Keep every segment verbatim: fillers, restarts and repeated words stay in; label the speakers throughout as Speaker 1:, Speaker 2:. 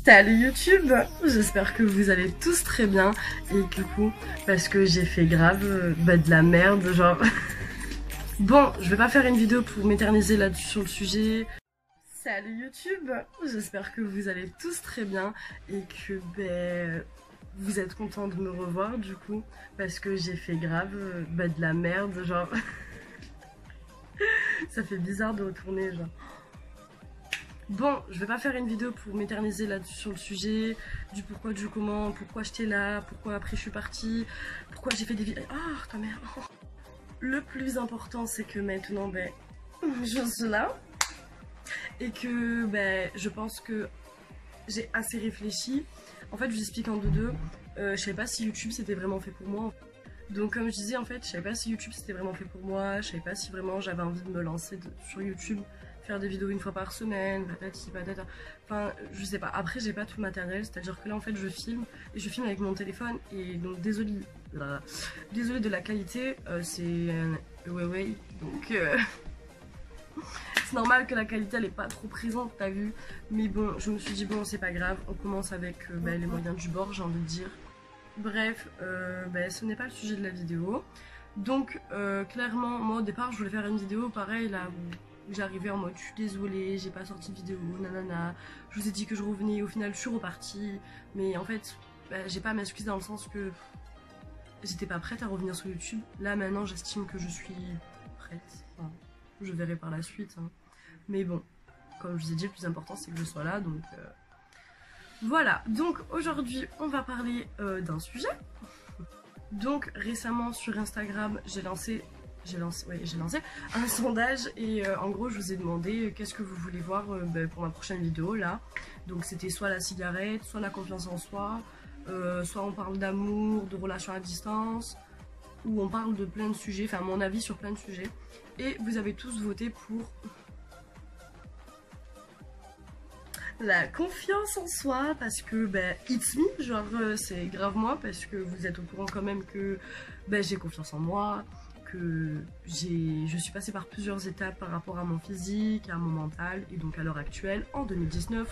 Speaker 1: Salut YouTube, j'espère que vous allez tous très bien et du coup parce que j'ai fait grave euh, bah, de la merde genre. Bon, je vais pas faire une vidéo pour m'éterniser là-dessus sur le sujet. Salut YouTube, j'espère que vous allez tous très bien et que ben, vous êtes contents de me revoir du coup parce que j'ai fait grave euh, bah, de la merde genre. Ça fait bizarre de retourner genre. Bon, je vais pas faire une vidéo pour m'éterniser là-dessus sur le sujet, du pourquoi, du comment, pourquoi j'étais là, pourquoi après je suis partie, pourquoi j'ai fait des vidéos. Ah, ta mère. Le plus important, c'est que maintenant, ben, je suis là. Et que, ben, je pense que j'ai assez réfléchi. En fait, je vous explique en deux deux. Euh, je savais pas si YouTube c'était vraiment fait pour moi. Donc, comme je disais, en fait, je savais pas si YouTube c'était vraiment fait pour moi. Je savais pas si vraiment j'avais envie de me lancer de, sur YouTube. Faire des vidéos une fois par semaine, patati patata. Enfin, je sais pas. Après, j'ai pas tout le matériel, c'est-à-dire que là, en fait, je filme et je filme avec mon téléphone. Et donc, désolé, euh, désolé de la qualité, euh, c'est un Huawei, donc euh, c'est normal que la qualité elle est pas trop présente, t'as vu. Mais bon, je me suis dit bon, c'est pas grave. On commence avec euh, bah, les moyens du bord, j'ai envie de dire. Bref, euh, bah, ce n'est pas le sujet de la vidéo. Donc, euh, clairement, moi au départ, je voulais faire une vidéo pareil là. Où j'arrivais en mode je suis désolée, j'ai pas sorti de vidéo, nanana. Je vous ai dit que je revenais, au final je suis repartie. Mais en fait, bah, j'ai pas à m'excuser dans le sens que j'étais pas prête à revenir sur YouTube. Là maintenant j'estime que je suis prête. Enfin, je verrai par la suite. Hein. Mais bon, comme je vous ai dit, le plus important c'est que je sois là. Donc euh... voilà. Donc aujourd'hui on va parler euh, d'un sujet. Donc récemment sur Instagram j'ai lancé j'ai lancé, ouais, j'ai lancé un sondage et euh, en gros je vous ai demandé euh, qu'est-ce que vous voulez voir euh, bah, pour ma prochaine vidéo là. Donc c'était soit la cigarette, soit la confiance en soi, euh, soit on parle d'amour, de relations à distance, ou on parle de plein de sujets, enfin mon avis sur plein de sujets. Et vous avez tous voté pour la confiance en soi parce que ben it's me, genre euh, c'est grave moi parce que vous êtes au courant quand même que ben, j'ai confiance en moi, que j'ai, je suis passée par plusieurs étapes par rapport à mon physique, à mon mental et donc à l'heure actuelle, en deux mille dix-neuf,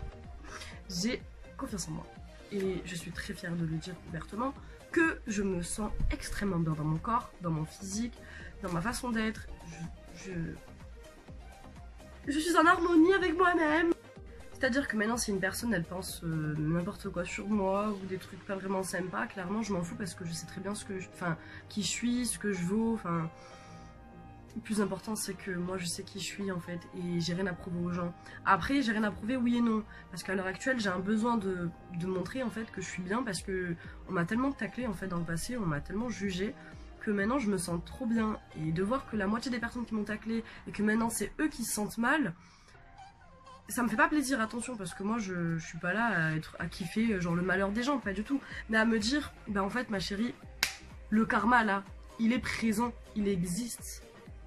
Speaker 1: j'ai confiance en moi. Et je suis très fière de le dire ouvertement que je me sens extrêmement bien dans mon corps, dans mon physique, dans ma façon d'être. Je, je, je suis en harmonie avec moi-même. C'est-à-dire que maintenant si une personne elle pense euh, n'importe quoi sur moi ou des trucs pas vraiment sympas, clairement je m'en fous parce que je sais très bien ce que je, enfin, qui je suis, ce que je vaux, enfin le plus important c'est que moi je sais qui je suis en fait et j'ai rien à prouver aux gens. Après j'ai rien à prouver oui et non parce qu'à l'heure actuelle j'ai un besoin de, de montrer en fait que je suis bien parce que on m'a tellement taclé en fait dans le passé, on m'a tellement jugé que maintenant je me sens trop bien et de voir que la moitié des personnes qui m'ont taclé et que maintenant c'est eux qui se sentent mal. Ça me fait pas plaisir, attention, parce que moi je, je suis pas là à, être, à kiffer genre le malheur des gens, pas du tout. Mais à me dire, bah en fait ma chérie, le karma là, il est présent, il existe.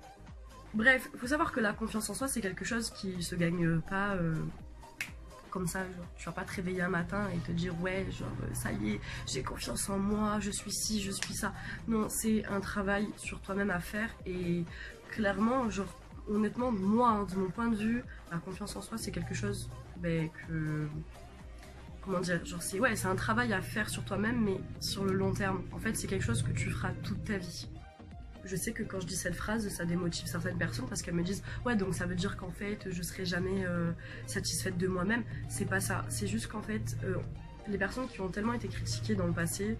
Speaker 1: Bref, faut savoir que la confiance en soi c'est quelque chose qui se gagne pas euh, comme ça. Genre, tu vas pas te réveiller un matin et te dire ouais genre ça y est, j'ai confiance en moi, je suis ci, je suis ça. Non, c'est un travail sur toi-même à faire et clairement genre honnêtement, moi, hein, de mon point de vue, la confiance en soi, c'est quelque chose ben, que... Comment dire, genre c'est ouais, c'est un travail à faire sur toi-même, mais sur le long terme. En fait, c'est quelque chose que tu feras toute ta vie. Je sais que quand je dis cette phrase, ça démotive certaines personnes parce qu'elles me disent « Ouais, donc ça veut dire qu'en fait, je serai jamais euh, satisfaite de moi-même. » C'est pas ça. C'est juste qu'en fait, euh, les personnes qui ont tellement été critiquées dans le passé,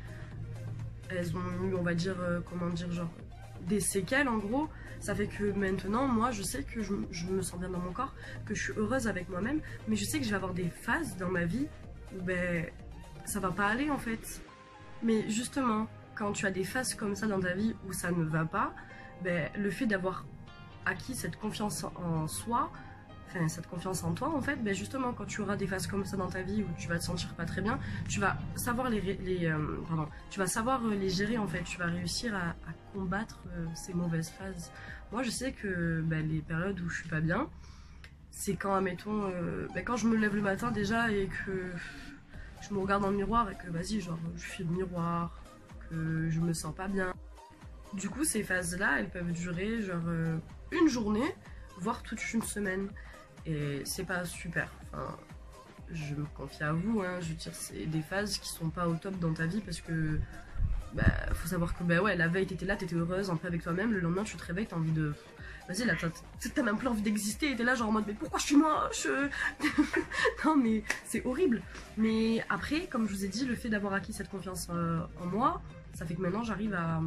Speaker 1: elles ont eu, on va dire, euh, comment dire, genre... des séquelles en gros, ça fait que maintenant moi je sais que je, je me sens bien dans mon corps, que je suis heureuse avec moi-même, mais je sais que je vais avoir des phases dans ma vie où ben ça va pas aller en fait. Mais justement, quand tu as des phases comme ça dans ta vie où ça ne va pas, ben le fait d'avoir acquis cette confiance en soi, enfin cette confiance en toi en fait, ben justement quand tu auras des phases comme ça dans ta vie où tu vas te sentir pas très bien, tu vas savoir les, les euh, pardon, tu vas savoir les gérer en fait, tu vas réussir à, à combattre euh, ces mauvaises phases. Moi je sais que ben, les périodes où je suis pas bien, c'est quand admettons, euh, ben, quand je me lève le matin déjà et que je me regarde dans le miroir et que vas-y genre je fais le miroir, que je me sens pas bien. Du coup ces phases là elles peuvent durer genre euh, une journée, voire toute une semaine. Et c'est pas super. Enfin, je me confie à vous, hein, je veux dire, c'est des phases qui sont pas au top dans ta vie parce que bah, faut savoir que bah ouais, la veille t'étais là, t'étais heureuse, en paix avec toi-même, le lendemain tu te réveilles, t'as envie de... Vas-y là, t'as même plus envie d'exister, t'es là genre en mode mais pourquoi je suis moche. Non mais c'est horrible. Mais après, comme je vous ai dit, le fait d'avoir acquis cette confiance euh, en moi, ça fait que maintenant j'arrive à,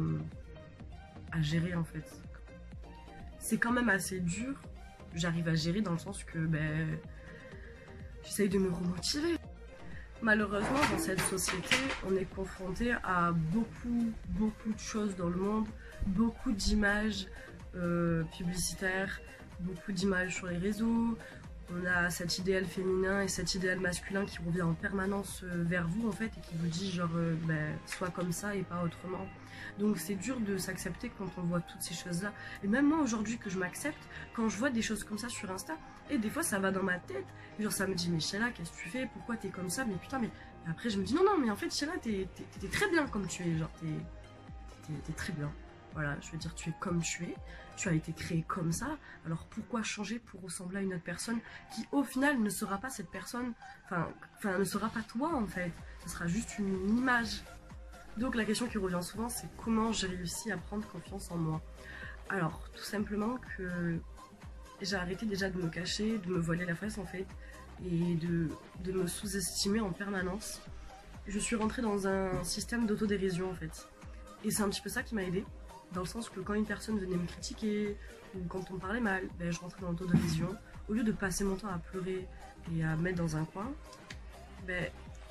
Speaker 1: à gérer en fait. C'est quand même assez dur, j'arrive à gérer dans le sens que ben... j'essaye de me remotiver. Malheureusement, dans cette société, on est confronté à beaucoup, beaucoup de choses dans le monde, beaucoup d'images euh, publicitaires, beaucoup d'images sur les réseaux. On a cet idéal féminin et cet idéal masculin qui revient en permanence euh, vers vous en fait et qui vous dit genre euh, ben, soit comme ça et pas autrement. Donc c'est dur de s'accepter quand on voit toutes ces choses-là. Et même moi aujourd'hui que je m'accepte, quand je vois des choses comme ça sur Insta, et des fois ça va dans ma tête, genre ça me dit mais Sheila qu'est-ce que tu fais, pourquoi t'es comme ça, mais putain mais... Et après je me dis non non mais en fait Sheila t'es très bien comme tu es, genre t'es très bien. Voilà, je veux dire, tu es comme tu es, tu as été créé comme ça, alors pourquoi changer pour ressembler à une autre personne qui au final ne sera pas cette personne, enfin, enfin ne sera pas toi en fait, ce sera juste une image. Donc la question qui revient souvent c'est comment j'ai réussi à prendre confiance en moi. Alors tout simplement que j'ai arrêté déjà de me cacher, de me voiler la face en fait, et de, de me sous-estimer en permanence. Je suis rentrée dans un système d'autodérision en fait, et c'est un petit peu ça qui m'a aidée. Dans le sens que quand une personne venait me critiquer ou quand on me parlait mal, ben, je rentrais dans l'autodérision. Au lieu de passer mon temps à pleurer et à me mettre dans un coin, ben,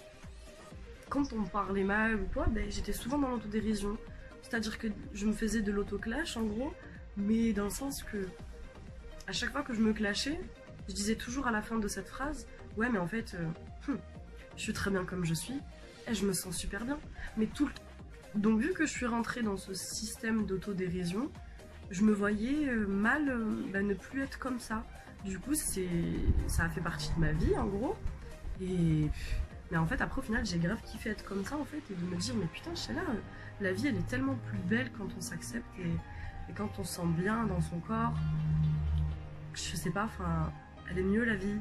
Speaker 1: quand on me parlait mal ou quoi, ben, j'étais souvent dans l'autodérision. C'est-à-dire que je me faisais de l'autoclash en gros, mais dans le sens que à chaque fois que je me clashais, je disais toujours à la fin de cette phrase « Ouais mais en fait, euh, hum, je suis très bien comme je suis et je me sens super bien. » Mais tout le temps. Donc vu que je suis rentrée dans ce système d'autodérision, je me voyais euh, mal euh, bah, ne plus être comme ça. Du coup, ça a fait partie de ma vie en gros. Et mais en fait, après au final, j'ai grave kiffé être comme ça en fait et de me dire mais putain, Sheila, euh, la vie elle est tellement plus belle quand on s'accepte et, et quand on se sent bien dans son corps. Je sais pas, enfin, elle est mieux la vie.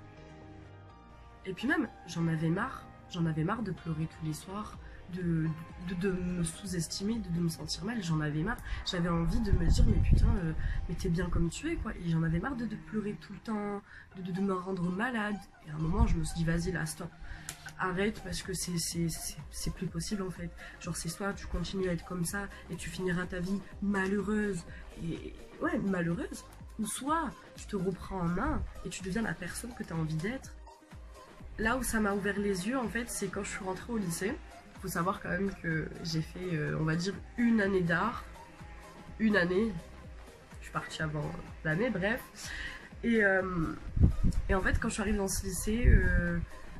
Speaker 1: Et puis même, j'en avais marre, j'en avais marre de pleurer tous les soirs. De, de, de me sous-estimer, de, de me sentir mal, j'en avais marre. J'avais envie de me dire mais putain, euh, mais t'es bien comme tu es quoi. Et j'en avais marre de, de pleurer tout le temps, de, de, de me rendre malade. Et à un moment je me suis dit vas-y là stop, arrête parce que c'est plus possible en fait. Genre c'est soit tu continues à être comme ça et tu finiras ta vie malheureuse, et ouais malheureuse, ou soit tu te reprends en main et tu deviens la personne que tu as envie d'être. Là où ça m'a ouvert les yeux en fait, c'est quand je suis rentrée au lycée. Faut savoir quand même que j'ai fait, euh, on va dire, une année d'art. Une année. Je suis partie avant l'année, bref. Et, euh, et en fait, quand je suis arrivée dans ce lycée, euh,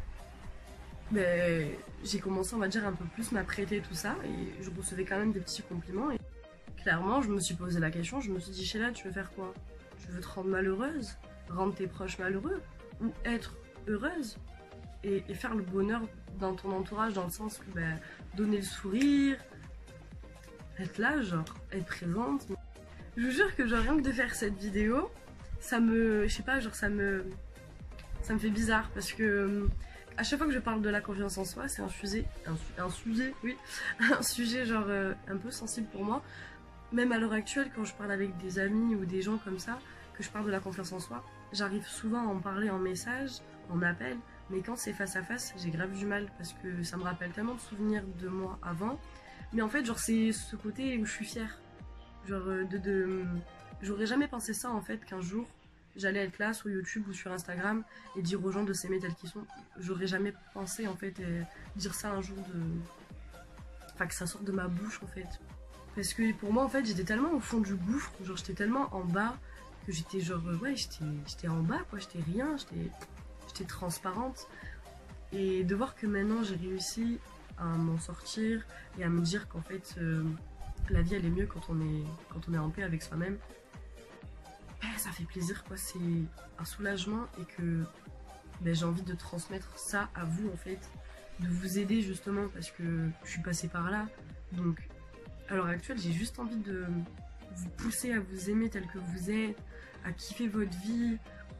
Speaker 1: ben, j'ai commencé, on va dire, un peu plus m'apprêter tout ça. Et je recevais quand même des petits compliments. Et clairement, je me suis posé la question. Je me suis dit, Sheila, tu veux faire quoi? Tu veux te rendre malheureuse? Rendre tes proches malheureux? Ou être heureuse? Et, et faire le bonheur dans ton entourage, dans le sens que bah, donner le sourire, être là, genre, être présente. Je vous jure que genre rien que de faire cette vidéo, ça me, je sais pas, genre ça me, ça me fait bizarre parce que à chaque fois que je parle de la confiance en soi, c'est un sujet, un, un sujet, oui, un sujet genre euh, un peu sensible pour moi. Même à l'heure actuelle, quand je parle avec des amis ou des gens comme ça, que je parle de la confiance en soi, j'arrive souvent à en parler en message, en appel. Mais quand c'est face à face, j'ai grave du mal parce que ça me rappelle tellement de souvenirs de moi avant. Mais en fait, genre, c'est ce côté où je suis fière. Genre, de... de... J'aurais jamais pensé ça, en fait, qu'un jour, j'allais être là sur YouTube ou sur Instagram et dire aux gens de s'aimer tels qu'ils sont. J'aurais jamais pensé, en fait, dire ça un jour de... Enfin, que ça sorte de ma bouche, en fait. Parce que pour moi, en fait, j'étais tellement au fond du gouffre, genre, j'étais tellement en bas que j'étais genre, ouais, j'étais en bas, quoi, j'étais rien, j'étais... J'étais transparente, et de voir que maintenant j'ai réussi à m'en sortir et à me dire qu'en fait euh, la vie elle est mieux quand on est, quand on est en paix avec soi-même, ben, ça fait plaisir quoi, c'est un soulagement et que ben, j'ai envie de transmettre ça à vous en fait, de vous aider justement parce que je suis passée par là. Donc à l'heure actuelle j'ai juste envie de vous pousser à vous aimer tel que vous êtes, à kiffer votre vie,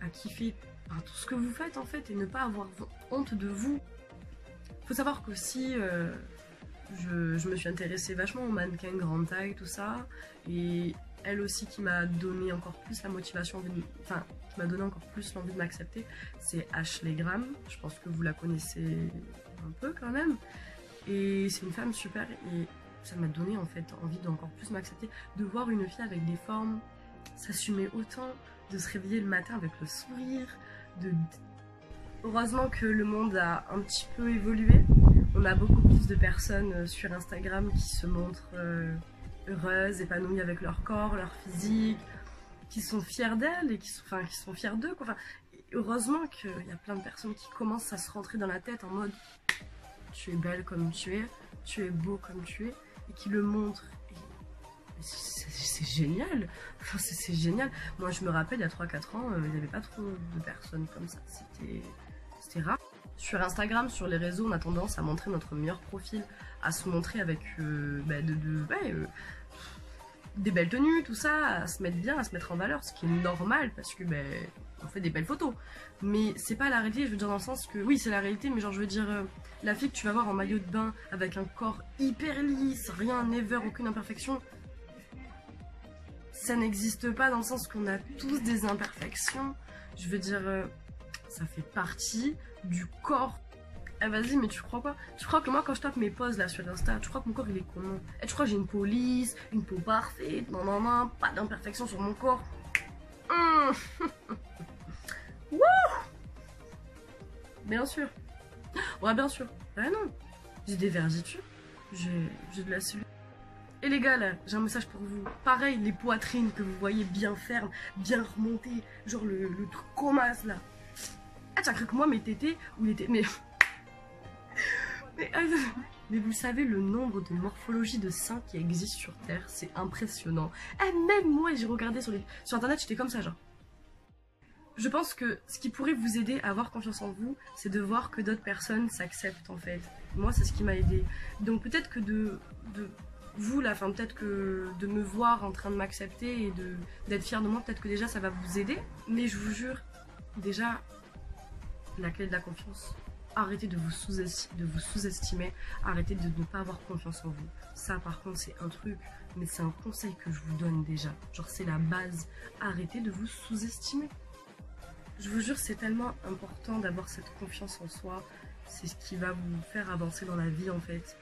Speaker 1: à kiffer enfin, tout ce que vous faites en fait et ne pas avoir honte de vous. Faut savoir qu'aussi euh, je, je me suis intéressée vachement aux mannequins grande taille, tout ça, et elle aussi qui m'a donné encore plus la motivation, envie de, enfin qui m'a donné encore plus l'envie de m'accepter, c'est Ashley Graham. Je pense que vous la connaissez un peu quand même, et c'est une femme super et ça m'a donné en fait envie d'encore plus m'accepter, de voir une fille avec des formes s'assumer autant, de se réveiller le matin avec le sourire, de... Heureusement que le monde a un petit peu évolué, on a beaucoup plus de personnes sur Instagram qui se montrent euh, heureuses, épanouies avec leur corps, leur physique, qui sont fières d'elles et qui sont, enfin, qui sont fières d'eux. Enfin, heureusement qu'il y a plein de personnes qui commencent à se rentrer dans la tête en mode tu es belle comme tu es, tu es beau comme tu es, et qui le montrent. C'est génial, enfin, c'est génial. Moi je me rappelle il y a trois quatre ans, euh, il n'y avait pas trop de personnes comme ça, c'était rare. Sur Instagram, sur les réseaux, on a tendance à montrer notre meilleur profil, à se montrer avec euh, bah, de, de, ouais, euh, des belles tenues, tout ça, à se mettre bien, à se mettre en valeur, ce qui est normal parce que bah, on fait des belles photos. Mais c'est pas la réalité, je veux dire dans le sens que, oui c'est la réalité, mais genre je veux dire, euh, la fille que tu vas voir en maillot de bain, avec un corps hyper lisse, rien, never, aucune imperfection, ça n'existe pas dans le sens qu'on a tous des imperfections. Je veux dire, euh, ça fait partie du corps. Eh vas-y, mais tu crois quoi? Tu crois que moi quand je tape mes poses là sur Insta, tu crois que mon corps il est comment? Et tu crois que j'ai une peau lisse, une peau parfaite, non non non, pas d'imperfection sur mon corps. Mmh. Wouh! Bien sûr. Ouais bien sûr. Bah non. J'ai des vergetures, j'ai de la cellulite. Et les gars là, j'ai un message pour vous. Pareil, les poitrines que vous voyez bien fermes, bien remontées, genre le, le truc comasse là. Ah t'as cru que moi mes tétés ou les tétés... Mais... mais... mais vous savez le nombre de morphologies de seins qui existent sur Terre, c'est impressionnant. Eh même moi j'ai regardé sur, les... sur internet, j'étais comme ça genre. Je pense que ce qui pourrait vous aider à avoir confiance en vous, c'est de voir que d'autres personnes s'acceptent en fait. Moi c'est ce qui m'a aidé. Donc peut-être que de... de... vous là, enfin peut-être que de me voir en train de m'accepter et d'être fière de moi, peut-être que déjà ça va vous aider. Mais je vous jure, déjà, la clé de la confiance, arrêtez de vous sous-estimer, sous arrêtez de ne pas avoir confiance en vous. Ça par contre c'est un truc, mais c'est un conseil que je vous donne déjà. Genre c'est la base, arrêtez de vous sous-estimer. Je vous jure c'est tellement important d'avoir cette confiance en soi, c'est ce qui va vous faire avancer dans la vie en fait.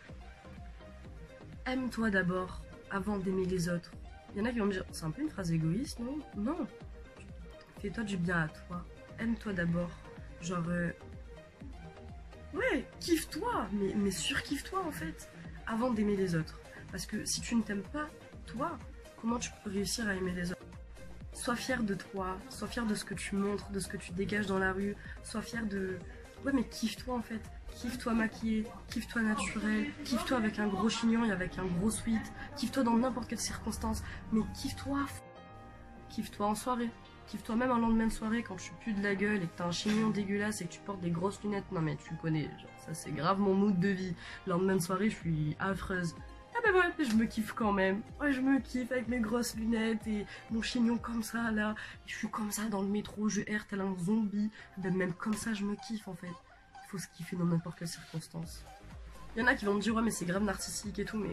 Speaker 1: Aime-toi d'abord, avant d'aimer les autres. Il y en a qui vont me dire, c'est un peu une phrase égoïste, non? Non. Fais-toi du bien à toi. Aime-toi d'abord. Genre, euh... ouais, kiffe-toi, mais, mais surkiffe-toi en fait, avant d'aimer les autres. Parce que si tu ne t'aimes pas, toi, comment tu peux réussir à aimer les autres? Sois fier de toi, sois fier de ce que tu montres, de ce que tu dégages dans la rue, sois fier de... Ouais, mais kiffe-toi en fait. Kiffe-toi maquillé, kiffe-toi naturel, kiffe-toi avec un gros chignon et avec un gros sweat, kiffe-toi dans n'importe quelle circonstance, mais kiffe-toi, kiffe-toi en soirée, kiffe-toi même en lendemain de soirée quand tu pues de la gueule et que t'as un chignon dégueulasse et que tu portes des grosses lunettes. Non mais tu connais, genre, ça c'est grave mon mood de vie. Le lendemain de soirée je suis affreuse. Ah ben ouais, je me kiffe quand même. Ouais, je me kiffe avec mes grosses lunettes et mon chignon comme ça là. Je suis comme ça dans le métro, je erre tel un zombie. Ben même comme ça je me kiffe en fait. Faut se kiffer dans n'importe quelle circonstance. Il y en a qui vont me dire ouais mais c'est grave narcissique et tout, mais...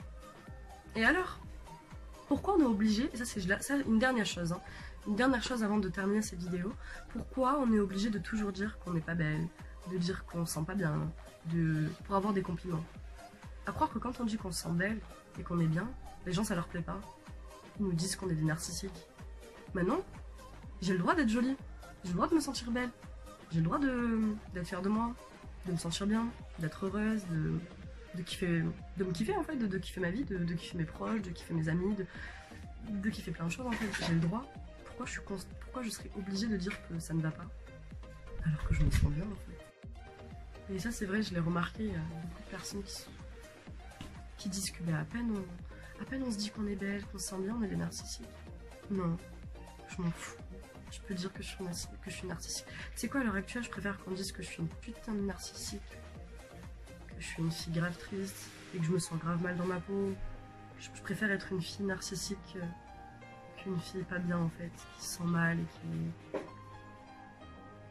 Speaker 1: Et alors? Pourquoi on est obligé, et ça c'est une dernière chose, hein, une dernière chose avant de terminer cette vidéo, pourquoi on est obligé de toujours dire qu'on n'est pas belle, de dire qu'on se sent pas bien, de... pour avoir des compliments? À croire que quand on dit qu'on se sent belle et qu'on est bien, les gens ça leur plaît pas. Ils nous disent qu'on est des narcissiques. Mais non, j'ai le droit d'être jolie, j'ai le droit de me sentir belle. J'ai le droit d'être fière de moi, de me sentir bien, d'être heureuse, de, de, kiffer, de me kiffer en fait, de, de kiffer ma vie, de, de kiffer mes proches, de kiffer mes amis, de, de kiffer plein de choses en fait. J'ai le droit. Pourquoi je, suis pourquoi je serais obligée de dire que ça ne va pas alors que je me sens bien en fait? Et ça c'est vrai, je l'ai remarqué, il y a beaucoup de personnes qui, sont, qui disent que bah, à, peine on, à peine on se dit qu'on est belle, qu'on se sent bien, on est des narcissiques. Non, je m'en fous. Je peux dire que je suis, que je suis narcissique. C'est quoi à l'heure actuelle, je préfère qu'on dise que je suis une putain de narcissique, que je suis une fille grave triste et que je me sens grave mal dans ma peau. Je, je préfère être une fille narcissique qu'une fille pas bien en fait, qui se sent mal et qui,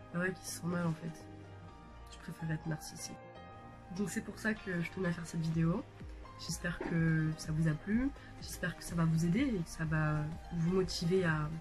Speaker 1: Bah ouais, qui se sent mal en fait. Je préfère être narcissique. Donc c'est pour ça que je tenais à faire cette vidéo. J'espère que ça vous a plu, j'espère que ça va vous aider et que ça va vous motiver à,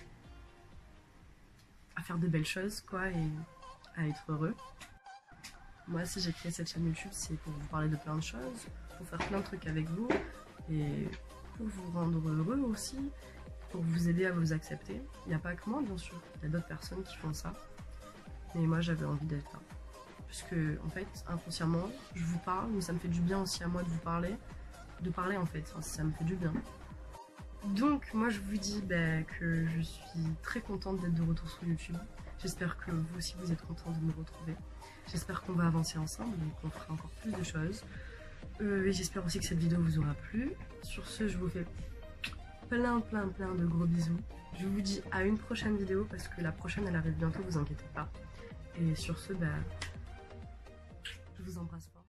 Speaker 1: à faire de belles choses quoi et à être heureux. Moi si j'ai créé cette chaîne YouTube, c'est pour vous parler de plein de choses, pour faire plein de trucs avec vous et pour vous rendre heureux aussi, pour vous aider à vous accepter. Il n'y a pas que moi bien sûr, il y a d'autres personnes qui font ça. Mais moi j'avais envie d'être là. Parce que en fait, inconsciemment, je vous parle, mais ça me fait du bien aussi à moi de vous parler. De parler en fait, enfin, ça me fait du bien. Donc moi je vous dis bah, que je suis très contente d'être de retour sur YouTube. J'espère que vous aussi vous êtes contents de me retrouver. J'espère qu'on va avancer ensemble et qu'on fera encore plus de choses. Euh, et j'espère aussi que cette vidéo vous aura plu. Sur ce, je vous fais plein plein plein de gros bisous. Je vous dis à une prochaine vidéo parce que la prochaine elle arrive bientôt, vous inquiétez pas. Et sur ce, bah, je vous embrasse fort.